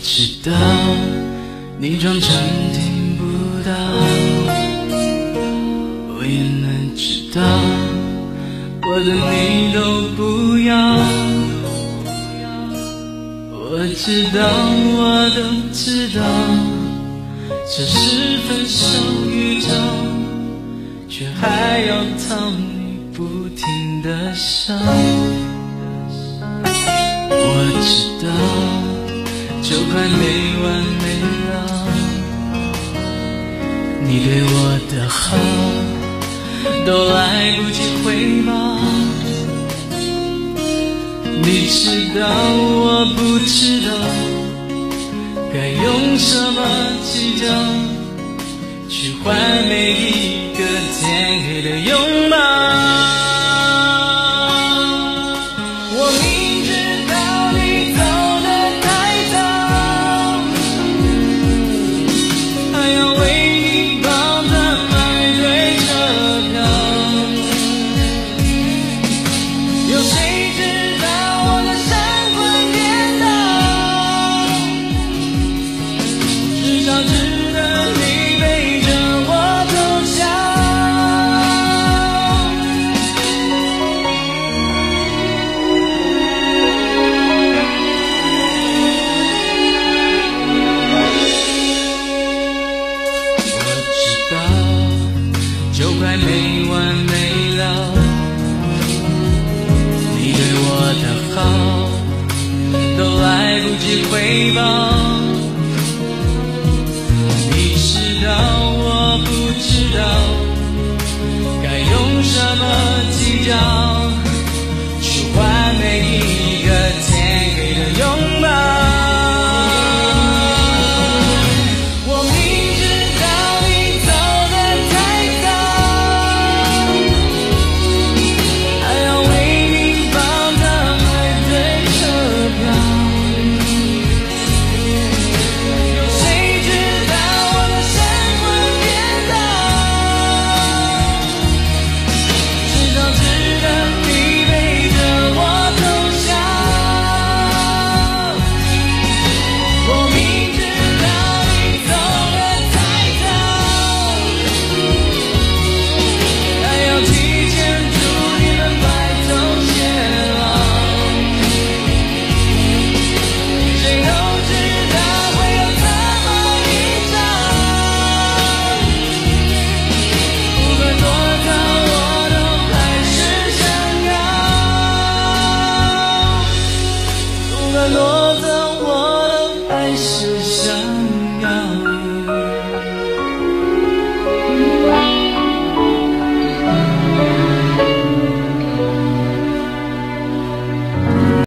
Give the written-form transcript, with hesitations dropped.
知道你装成听不到，我也能知道我的你都不要。我知道我都知道，这是分手预兆，却还要讨你不停的笑。我知道就快没完没了，你对我的好都来不及回报。你知道我不知道该用什么计较，去换每一个天黑的拥抱。我明知道你走得太早，还要为你帮他买对车票。有谁知道我的神魂颠倒，至少值得你背着我偷笑。我知道就快没完没了，你对我的好都来不及回报。你知道我不知道该用什么计较，去换每一个天黑的拥抱。我明知道你走得太早，还要为你帮他买对车票。有谁知道我的神魂颠倒，至少值得你背着我偷笑。我明知道你走得太早，还要提前祝你们白头偕老。谁都知道会有这么一场，无论多早我都还是想要，无论多